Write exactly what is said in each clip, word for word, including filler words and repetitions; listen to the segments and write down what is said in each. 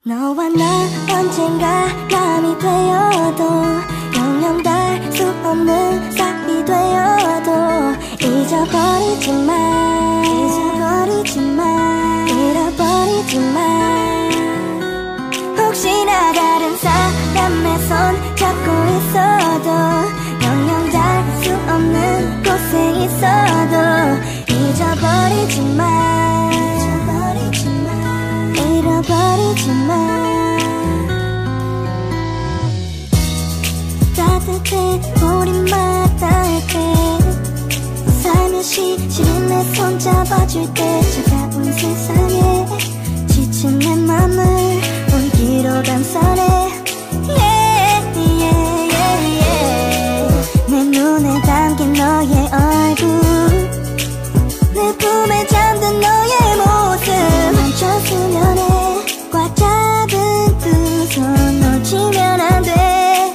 너와 나 언젠가 남이 되어도 영영 닿을 수 없는 사이 되어도 잊어버리지 마 잊어버리지 마 잃어버리지 마 혹시나 다른 사람의 손 잡고 있어도 영영 닿을 수 없는 곳에 있어도 잊어버리지 마 잊어버리지 마 잃어버리지 마 따뜻해 우리만 닿을 때 살며시 시린 내 손 잡아줄 때 차가운 세상에 지친 내 맘을 온기로 감싸네 yeah, yeah, yeah, yeah. 내 눈에 담긴 너의 얼굴 내 품에 잠든 너의 모습 멈춰 수면에 꽉 잡은 두 손 놓치면 안 돼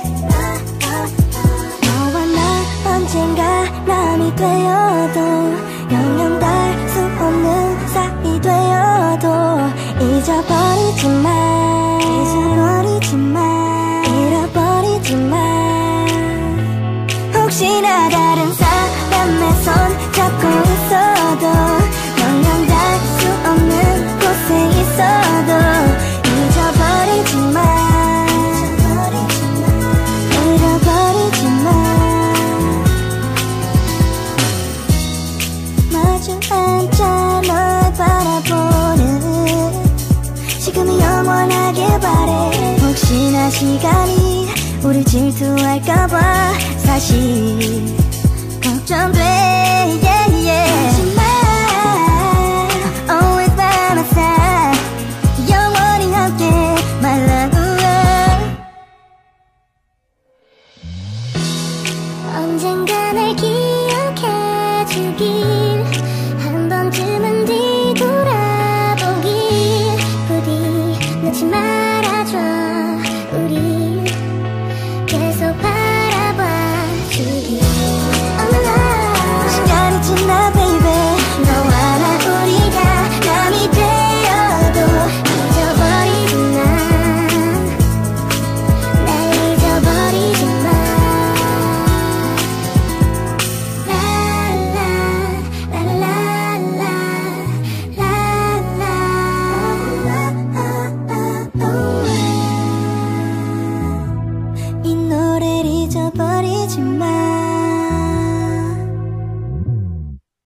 너와 나 언젠가 남이 되어도 영영 닿을 수 없는 사이 되어도 잊어버리지 마 잊어버리지 마 잃어버리지 마 혹시나 다른 사람의 손 잡고 있어도 영영 닿을 수 없는 곳에 있어도 잊어버리지 마 잃어버리지 마 마주 앉아 널 바라보는 지금이 영원하길 바래 혹시나 시간이 우릴 질투할까봐 사실 걱정돼 yeah, yeah.